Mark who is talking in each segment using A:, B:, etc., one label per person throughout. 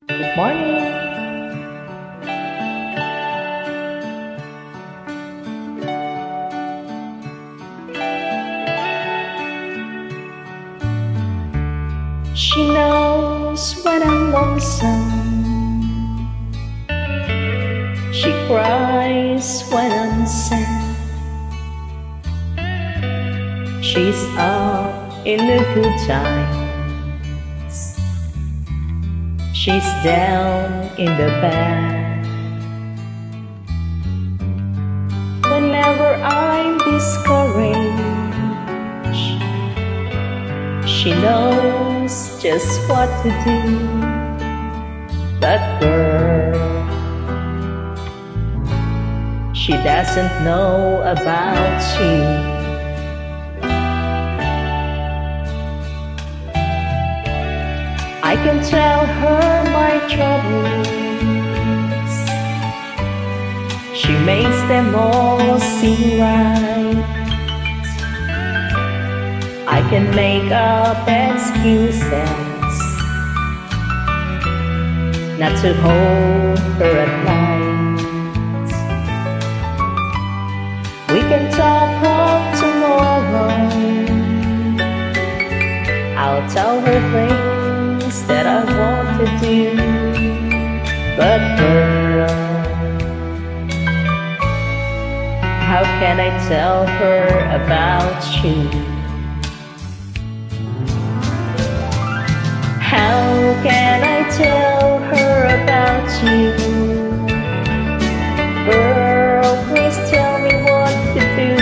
A: Good morning. She knows when I'm lonesome. She cries when I'm sad. She's up in the good times. She's down in the bad. Whenever I'm discouraged, she knows just what to do. But girl, she doesn't know about you. I can tell her my troubles. She makes them all seem right. I can make up excuses not to hold her at night. We can talk of tomorrow. I'll tell her things that I want to do. But girl, how can I tell her about you? How can I tell her about you? Girl, please tell me what to do.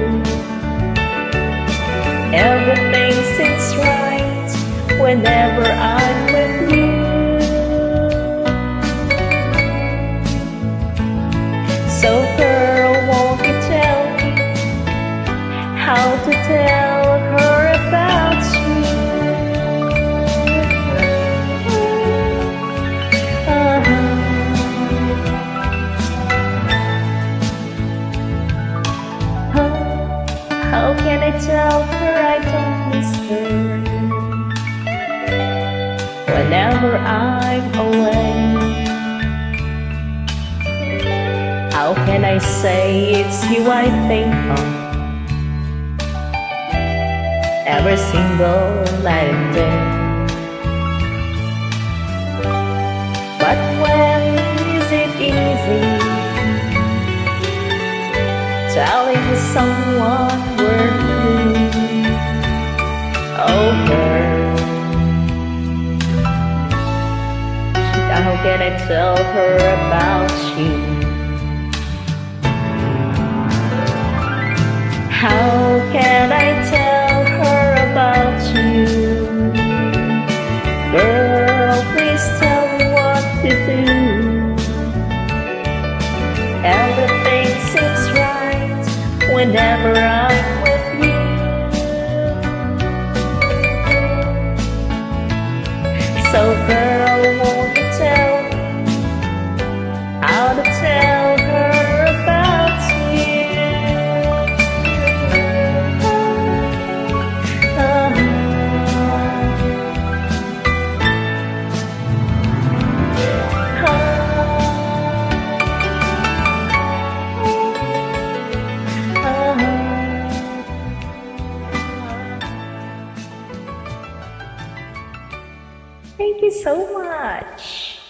A: Everything seems right whenever I'm with you. So girl, won't you tell me how to tell her about you? How can I tell her I don't miss her whenever I'm away? How can I say it's you I think of every single night and day? But when is it easy telling someone we're through? Oh girl, how can I tell her about you? How can I tell her about you? Girl, please tell me what to do. Everything seems right whenever I'm with you. So girl, won't you tell me how to tell her about you? Thank you so much.